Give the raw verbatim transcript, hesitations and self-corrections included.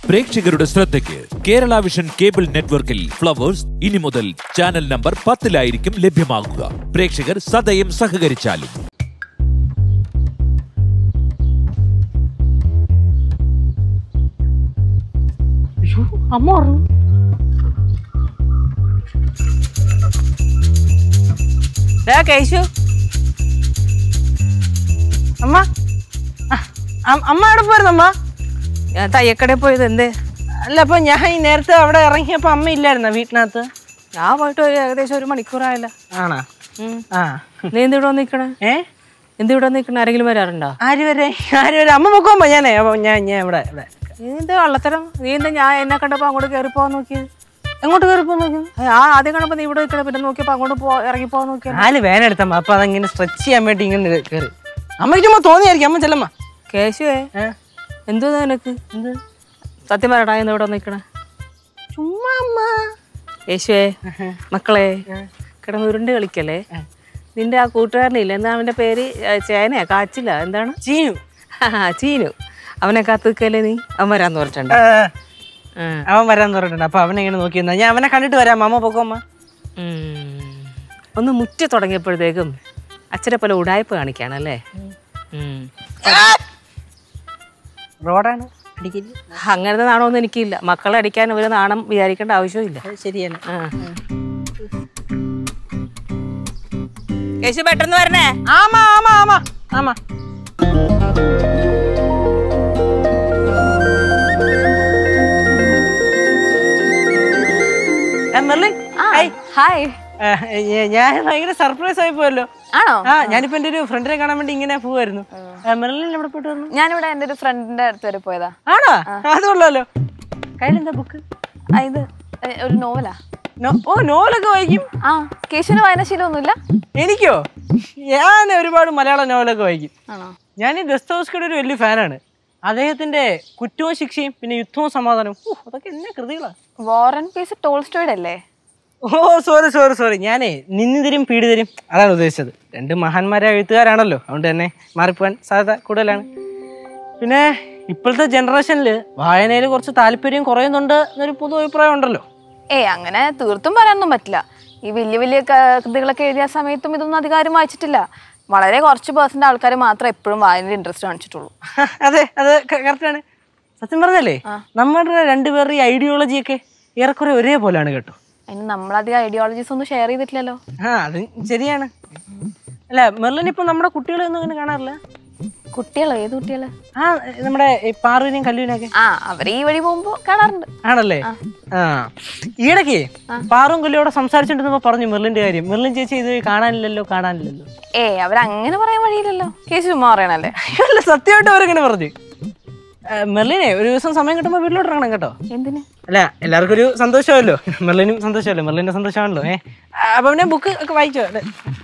പ്രേക്ഷകരുടെ ശ്രദ്ധയ്ക്ക് Kerala Vision cable നെറ്റ്വർക്കിൽ ഫ്ലവേഴ്സ് ഇനി മുതൽ ചാനൽ നമ്പർ പത്തിലായിരിക്കും ലഭ്യമാകുക. പ്രേക്ഷകർ സദയം സഹകരിച്ചാലും. അമ്മ കേശു അമ്മ അമ്മ എവിടെ പോയിരുന്നു? അമ്മ ഞാൻ തയ്യക്കടയിൽ പോയത്. എന്തേ? അല്ല, അപ്പൊ ഞാൻ ഈ നേരത്തെ അവിടെ ഇറങ്ങിയപ്പോ അമ്മ ഇല്ലായിരുന്ന വീട്ടിനകത്ത്? ഞാൻ പോയിട്ട് ഒരു ഏകദേശം ഒരു മണിക്കൂറായല്ലോ. ആണോ? ആ. നീ എന്തിവിടെ നിക്കണേ? ഏ എന്തിവിടെ നിക്കണ? ആരെങ്കിലും വരാറുണ്ടോ? ആര് വരെ ആര് വരെ? അമ്മ നോക്കുമ്പോ ഞാനേ ഞാൻ ഞാൻ ഇവിടെ ഇവിടെ നീ എന്താ വള്ളത്തരം? നീ എന്താ ഞാൻ എന്നെ കണ്ടപ്പോ അങ്ങോട്ട് കയറി പോവാൻ നോക്കിയത്? എങ്ങോട്ട് കയറി പോ നോക്കി? ആ ആദ്യം കണ്ടപ്പോ നീ ഇവിടെ നിൽക്കണ, പിന്നെ നോക്കിയപ്പോ അങ്ങോട്ട് പോ ഇറങ്ങി പോവാൻ നോക്കിയാ. നാല് വേനെടുത്തമ്മ. അപ്പൊ അതങ്ങനെ സ്ട്രെച്ച് ചെയ്യാൻ വേണ്ടി ഇങ്ങനെ കയറി. അമ്മയ്ക്ക് ചുമ്മാ തോന്നിയായിരിക്കും. അമ്മ ചെല്ലമ്മ. കേശുവേ, എന്തോ നിനക്ക്? എന്ത് സത്യം പറയടാ, എന്ന് ഇവിടെ നിൽക്കണേ? ചുമ്മാ അമ്മ. യേശുവേ, മക്കളെ കിടന്ന് ഉരുണ്ട് കളിക്കല്ലേ. നിന്റെ ആ കൂട്ടുകാരനില്ല, എന്താ അവന്റെ പേര്? ചേനയാ കാച്ചില്ല, എന്താണ്? ചീനു. ചീനു. അവനെ കാത്തു നിൽക്കല്ലേ നീ? അവൻ വരാന്ന് പറഞ്ഞിട്ടുണ്ട്. അവൻ വരാന്ന് പറഞ്ഞിട്ടുണ്ട്. അപ്പൊ അവനെങ്ങനെ നോക്കി എന്നാ ഞാൻ അവനെ കണ്ടിട്ട് വരാം. അമ്മ പോക്കോ അമ്മ. ഒന്ന് മുറ്റി തുടങ്ങിയപ്പോഴത്തേക്കും അച്ഛനെ പോലെ ഉടായ്പ കാണിക്കാണല്ലേ? റോഡാണ്. അങ്ങനത്തെ നാണമൊന്നും എനിക്കില്ല. മക്കളെ അടിക്കാൻ ഒരു നാണം വിചാരിക്കേണ്ട ആവശ്യമില്ല. ശരിയല്ല. കേശു പെട്ടെന്ന് വരണേ. ആമാ ആമാ ആമാ ആമാ. ഞാൻ ഭയങ്കര സർപ്രൈസ് ആയി പോയല്ലോ. ആണോ? ആ, ഞാനിപ്പോ എന്റെ ഒരു ഫ്രണ്ടിനെ കാണാൻ വേണ്ടി ഇങ്ങനെ പോവായിരുന്നു. മെർലിൻ എവിടെ പോയിട്ട് വന്നു? ഞാനിവിടെ എന്റെ ഒരു ഫ്രണ്ടിന്റെ അടുത്ത് വരെ പോയതാ. ആണോ? അതുകൊള്ളാലോ. കയ്യിലെന്താ ബുക്ക്? ഇത് ഒരു നോവലാ. ഓ, നോവലൊക്കെ വായിക്കും? ആ. കേശുവിന് വായനാശീലമൊന്നുമില്ല? എനിക്കോ? ഞാൻ ഒരുപാട് മലയാളം നോവലൊക്കെ വായിക്കും. ആണോ? ഞാൻ ഈ ദസ്തോവ്സ്കിയുടെ ഒരു വലിയ ഫാനാണ്. അദ്ദേഹത്തിന്റെ കുറ്റവും ശിക്ഷയും പിന്നെ യുദ്ധവും സമാധാനവും, അതൊക്കെ എന്നെ കൃതികളാ. വാർ ആൻഡ് പീസ് ടോൾസ്റ്റോയുടെ അല്ലേ? ഓ സോറി സോറി സോറി ഞാനേ നിന്നിതരും പീഡിതരും അതാണ് ഉദ്ദേശിച്ചത്. രണ്ട് മഹാന്മാരായ എഴുത്തുകാരാണല്ലോ, അതുകൊണ്ട് തന്നെ മാറിപ്പോവാൻ സാധ്യത കൂടുതലാണ്. പിന്നെ ഇപ്പോഴത്തെ ജനറേഷനിൽ വായനയിൽ കുറച്ച് താല്പര്യം കുറയുന്നുണ്ട് എന്നൊരു പൊതു അഭിപ്രായം ഉണ്ടല്ലോ. ഏയ് അങ്ങനെ തീർത്തും പറയാനൊന്നും പറ്റില്ല. ഈ വലിയ വലിയ കൃതികളൊക്കെ എഴുതിയ സമയത്തും ഇതൊന്നും അധികാരം വായിച്ചിട്ടില്ല. വളരെ കുറച്ച് പേഴ്സൻ്റ് ആൾക്കാർ മാത്രമേ എപ്പോഴും വായനയിൽ ഇൻട്രസ്റ്റ് കാണിച്ചിട്ടുള്ളൂ. അതെ, അത് കറക്റ്റാണ്. സത്യം പറഞ്ഞല്ലേ, നമ്മുടെ രണ്ടുപേരുടെ ഈ ഐഡിയോളജിയൊക്കെ ഏറെക്കുറെ ഒരേപോലെയാണ് കേട്ടോ. അതിന് നമ്മളധികം ഐഡിയോളജീസ് ഒന്നും ഷെയർ ചെയ്തിട്ടില്ലല്ലോ. ആ, അത് ശരിയാണ്. അല്ല, മെർലിൻ ഇപ്പൊ നമ്മുടെ കുട്ടികളെ ഒന്നും അങ്ങനെ കാണാറില്ല. കുട്ടികളോ? ഏത് കുട്ടികള്? ആ, നമ്മുടെ പാറുവിനെയും കല്ലുവിനെയൊക്കെ. ആ, അവര് ഈ വഴി പോകുമ്പോ കാണാറുണ്ട്. ആണല്ലേ? ആ, ഈടക്ക് പാറും കല്ലുവിടെ സംസാരിച്ചിട്ടുണ്ടെന്നപ്പോ പറഞ്ഞു മെർലിന്റെ കാര്യം. മെർലിൻ ചേച്ചി ഇത് കാണാനില്ലല്ലോ കാണാനില്ലല്ലോ. ഏ, അവരങ്ങനെ പറയാൻ വഴിയില്ലല്ലോ. കേസ് ചുമ്മാ പറയണല്ലേ? അല്ല, സത്യമായിട്ട് അവരെങ്ങനെ പറഞ്ഞു. മെർലിനെ ഒരു ദിവസം സമയം കിട്ടുമ്പോ വീട്ടിലോട്ട് ഇറങ്ങണം കേട്ടോ. എന്തിന്? അല്ല, എല്ലാവർക്കും ഒരു സന്തോഷമല്ലോ. മെർലിനും സന്തോഷമല്ലോ, മെർലിന്റെ സന്തോഷമാണല്ലോ. ഏഹ് അപ്പൊ പിന്നെ ബുക്ക് ഒക്കെ വായിച്ചോ?